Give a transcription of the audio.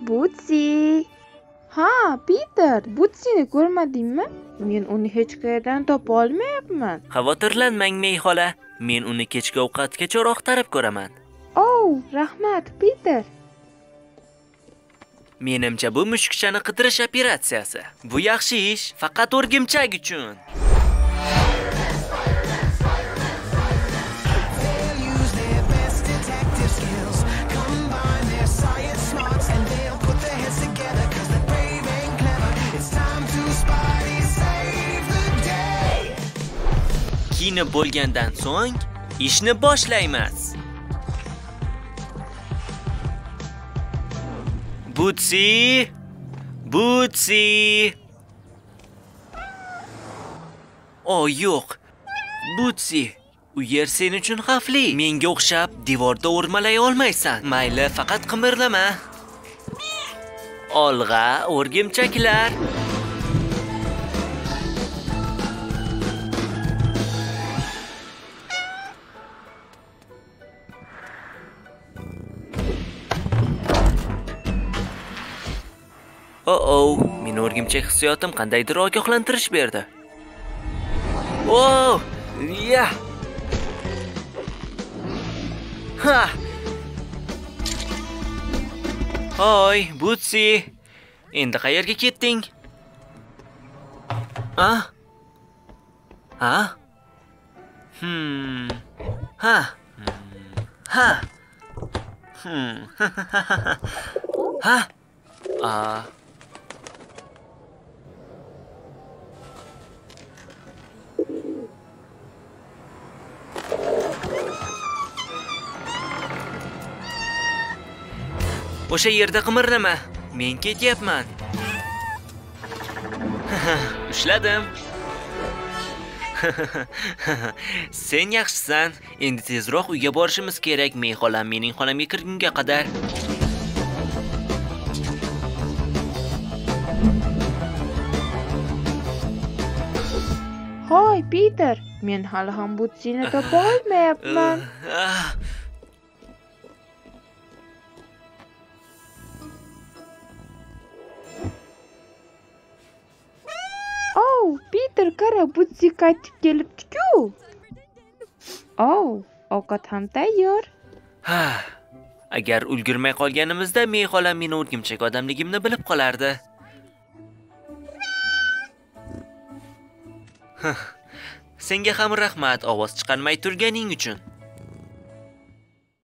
Butsi. Ha, Peter, Butsini ko'rmadingmi? Men uni hech qayerdan topa olmayapman. Xavotirlanmang Mey xola, men uni kechki ovqatga chor oqtarib ko'raman. Oh, rahmat, Peter. Menimcha bu mushukchani qidirish operatsiyasi. Bu yaxshi ish, faqat o'rgimchak uchun. Kiyinib bo'lgandan so'ng ishni boshlaymiz. Butsi! Butsi! Oh, yo'q. Butsi, u yer sen uchun xavfli. Menga o'xshab devorda o'rmalay olmaysan. Mayli, faqat qimirlama. Olg'a, o'rgimchaklar. Oh, men o'rgimchak hissiyotim qandaydir ogohlantirish berdi. Oh, ya. Ha. Hoy, Butsi. Endi qayerga ketding? Ha? Ha? Ha. Ha. Ha. O'sha yerda qimirlama. Men ketyapman. Ushladim. Sen yaxshisan. Endi tezroq uyga borishimiz kerak. Men xolam mening xonamga kirgunga qadar. Hoy, Peter, men hali ham Butsini topa olmayapman. Oh, Peter, qara, Butsi qaytib kelibdi-ku. Oh, ovqat ham tayyor. Agar ulgurmay qolganimizda men xolam meni o'rgimchak odamligimni bilib qolardi. Senga ham rahmat ovoz chiqarmay turganing uchun.